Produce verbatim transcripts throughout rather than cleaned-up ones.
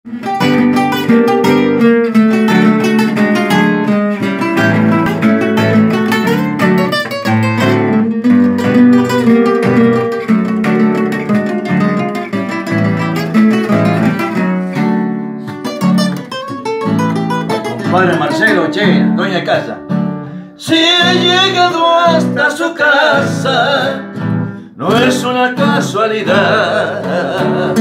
Padre Marcelo, che, doña casa. Si he llegado hasta su casa, no es una casualidad.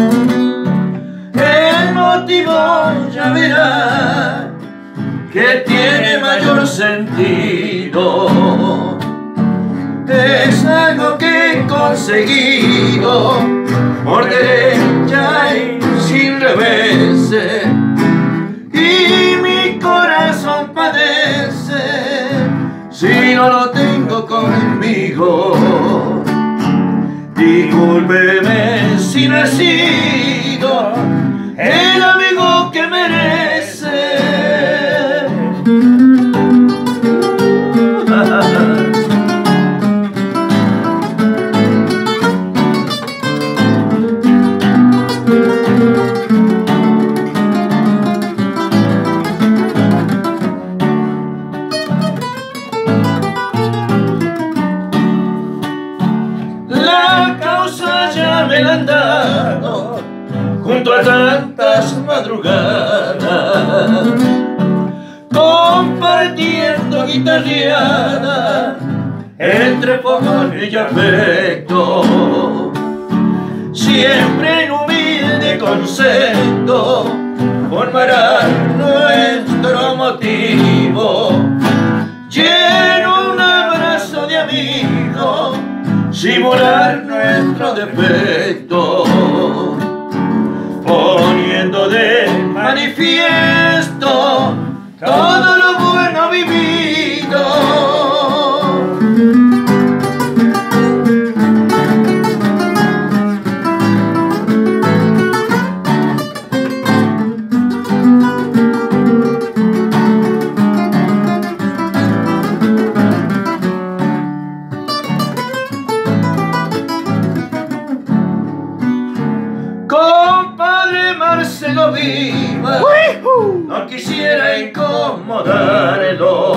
El motivo ya verá que tiene mayor sentido. Es algo que he conseguido por derecha y sin reverse. Y mi corazón padece si no lo tengo conmigo. Discúlpeme si no he sido el amigo que merece. La causa ya me la han dado junto a tantas madrugadas, compartiendo guitarreada entre fogón y afecto. Siempre en humilde concepto formará nuestro motivo, lleno un abrazo de amigo, simular nuestro defecto, poniendo de manifiesto todo lo bueno vivido. Compadre Marcelo viva, no quisiera incomodarlo.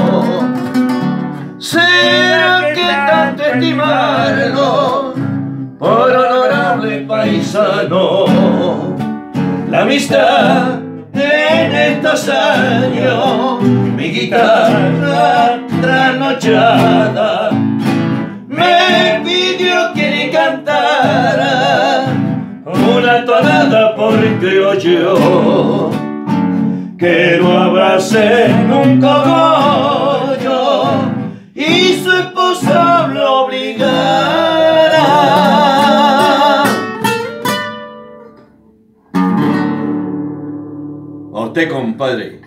¿Será que tanto estimarlo por honorable paisano? La amistad en estos años, mi guitarra trasnochada me pidió que le cantara una tonada por criollo, que lo abracé en un cogollo y su esposa lo obligara. A usted, compadre.